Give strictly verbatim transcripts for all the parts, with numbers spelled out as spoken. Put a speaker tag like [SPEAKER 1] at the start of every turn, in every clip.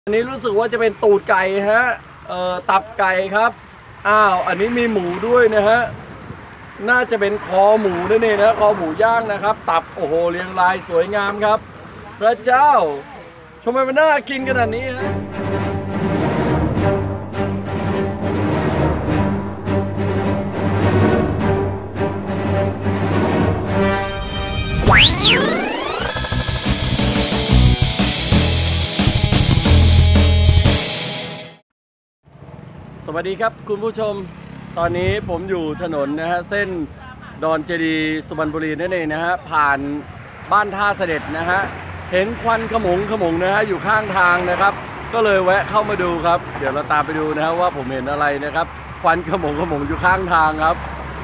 [SPEAKER 1] อันนี้รู้สึกว่าจะเป็นตูดไก่ฮะเอ่อตับไก่ครับอ้าวอันนี้มีหมูด้วยนะฮะน่าจะเป็นคอหมูนั่นเองนะคอหมูย่างนะครับตับโอ้โหเรียงรายสวยงามครับพระเจ้าทำไมมันน่ากินขนาดนี้ฮะสวัสดีครับคุณผู้ชมตอนนี้ผมอยู่ถนนนะฮะเส้นดอนเจดีย์สุพรรณบุรีนั่นเองนะฮะผ่านบ้านท่าเสด็จนะฮะเห็นควันขโมงขโมงนะฮะอยู่ข้างทางนะครับก็เลยแวะเข้ามาดูครับเดี๋ยวเราตามไปดูนะฮะว่าผมเห็นอะไรนะครับควันขโมงขโมงอยู่ข้างทางครับ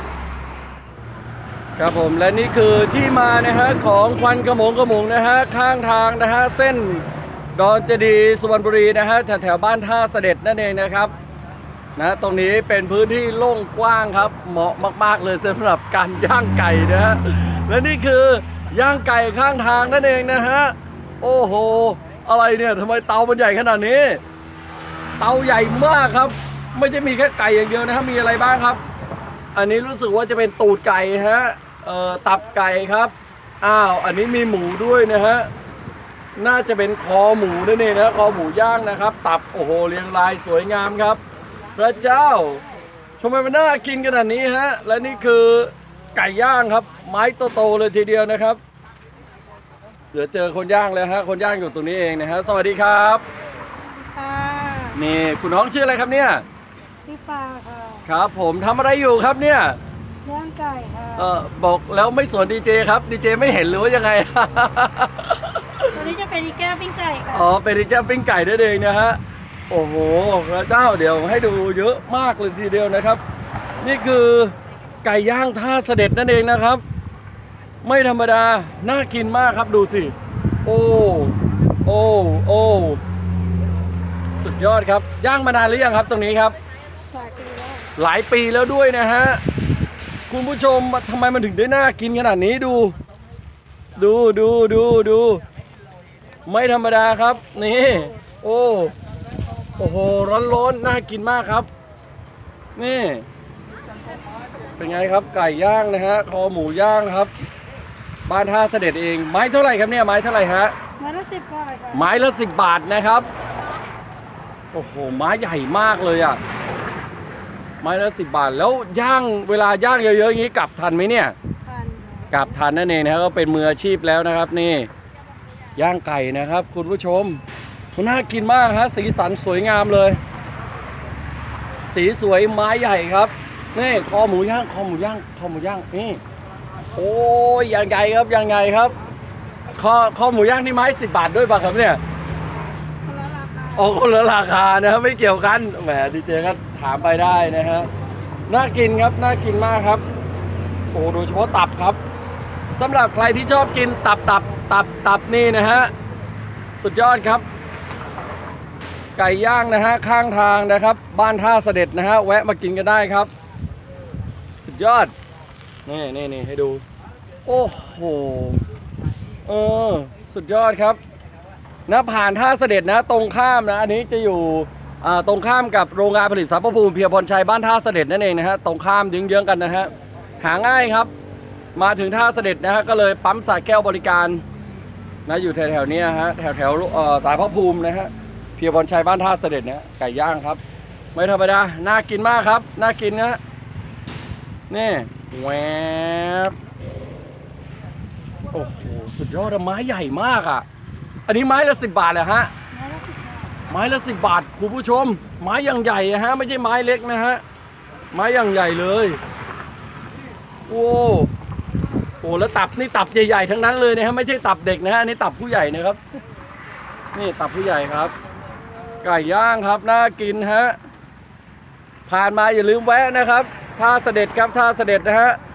[SPEAKER 1] ครับผมและนี่คือที่มานะฮะของควันขโมงขโมงนะฮะข้างทางนะฮะเส้นดอนเจดีย์สุพรรณบุรีนะฮะแถวแถวบ้านท่าเสด็จนั่นเองนะครับนะตรงนี้เป็นพื้นที่โล่งกว้างครับเหมาะมากๆเลยสำหรับการย่างไก่นะฮะและนี่คือย่างไก่ข้างทางนั่นเองนะฮะโอ้โหอะไรเนี่ยทำไมเตามันใหญ่ขนาดนี้เตาใหญ่มากครับไม่ใช่มีแค่ไก่อย่างเดียวนะครับมีอะไรบ้างครับอันนี้รู้สึกว่าจะเป็นตูดไก่ฮะเอ่อตับไก่ครับอ้าวอันนี้มีหมูด้วยนะฮะน่าจะเป็นคอหมูนั่นเองนะคอหมูย่างนะครับตับโอ้โหเรียงรายสวยงามครับพระเจ้าทำไมมันน่ากินขนาดนี้ฮะและนี่คือไก่ย่างครับไม้โตๆเลยทีเดียวนะครับเดี๋ยวเจอคนย่างแล้วฮะคนย่างอยู่ตรงนี้เองนะฮะสวัสดีครับ
[SPEAKER 2] ค่ะ
[SPEAKER 1] นี่คุณน้องชื่ออะไรครับเนี่ย
[SPEAKER 2] พี่ปาค่ะ
[SPEAKER 1] ครับผมทำอะไรอยู่ครับเนี่ย
[SPEAKER 2] ย่างไก่ค่ะ
[SPEAKER 1] เออบอกแล้วไม่สวนดีเจครับดีเจไม่เห็นหรือว่ายังไง
[SPEAKER 2] ตัวนี้จะเป็นอีแก้วปิ้งไก่ค่ะ
[SPEAKER 1] อ๋อเป็นอีแก้วปิ้งไก่ได้เองนะฮะโอ้โหพระเจ้าเดี๋ยวให้ดูเยอะมากเลยทีเดียวนะครับนี่คือไก่ย่างท่าเสด็จนั่นเองนะครับไม่ธรรมดาน่ากินมากครับดูสิโอ้โอ้โอ้สุดยอดครับย่างมานานหรือยังครับตรงนี้ครับ
[SPEAKER 2] หลายปีแล้ว
[SPEAKER 1] หลายปีแล้วด้วยนะฮะคุณผู้ชมทำไมมันถึงได้น่ากินขนาดนี้ดูดูดูดูดูไม่ธรรมดาครับนี่โอ้โอ้โหร้อนๆน่ากินมากครับนี่เป็นไงครับไก่ย่างนะฮะคอหมูย่างครับบ้านท่าเสด็จเองไม้เท่าไหร่ครับเนี่ยไม้เท่าไหร่ฮะ
[SPEAKER 2] ไม้ละสิบบาทค่ะ
[SPEAKER 1] ไม้ละสิบบาทนะครับโอ้โหไม้ใหญ่มากเลยอ่ะไม้ละสิบบาทแล้วย่างเวลาย่างเยอะๆอย่างนี้กลับทันไหมเนี่ย
[SPEAKER 2] ทัน
[SPEAKER 1] กลับทันนั่นเองนะก็เป็นมืออาชีพแล้วนะครับนี่ย่างไก่นะครับคุณผู้ชมมันน่ากินมากฮะสีสันสวยงามเลยสีสวยไม้ใหญ่ครับนี่คอหมูย่างคอหมูย่างคอหมูย่างนี่โอ้ยอย่างใหญ่ครับอย่างใหญ่ครับคอคอหมูย่างนี่ไม้สิบบาทด้วยป่ะครับเนี่ย
[SPEAKER 2] คนละราคา
[SPEAKER 1] โอ้คนละราคานะครับไม่เกี่ยวกันแหมดีเจก็ถามไปได้นะฮะน่ากินครับน่ากินมากครับโอ้โดยเฉพาะตับครับสำหรับใครที่ชอบกินตับตับตับตับนี่นะฮะสุดยอดครับไก่ย่างนะฮะข้างทางนะครับบ้านท่าเสด็จนะฮะแวะมากินกันได้ครับสุดยอดนี่นี่นี่ให้ดูโอ้โหเออสุดยอดครับนะผ่านท่าเสด็จนะตรงข้ามนะอันนี้จะอยู่ตรงข้ามกับโรงงานผลิตสารพระภูมิเพียรพรชัยบ้านท่าเสด็จนั่นเองนะฮะตรงข้ามเยื้องๆกันนะฮะหาง่ายครับมาถึงท่าเสด็จนะฮะก็เลยปั๊มสระแก้วบริการนะอยู่แถวๆนี้ฮะแถวๆสารพระภูมินะฮะเพียรพรชัยบ้านท่าเสด็จเนี่ยไก่ย่างครับไม่ธรรมดาน่ากินมากครับน่ากินนะนี่แหวบโอ้โหสุดยอดไม้ใหญ่มากอ่ะอันนี้ไม้ละสิบบาทเหรอฮะไม้ละสิบบาทคุณผู้ชมไม้อย่างใหญ่ฮะไม่ใช่ไม้เล็กนะฮะไม้อย่างใหญ่เลยโอ้โหแล้วตับนี่ตับใหญ่ๆทั้งนั้นเลยนะฮะไม่ใช่ตับเด็กนะฮะอันนี้ตับผู้ใหญ่นะครับนี่ตับผู้ใหญ่ครับไก่ย่างครับน่ากินฮะผ่านมาอย่าลืมแวะนะครับท่าเสด็จครับท่าเสด็จนะฮะ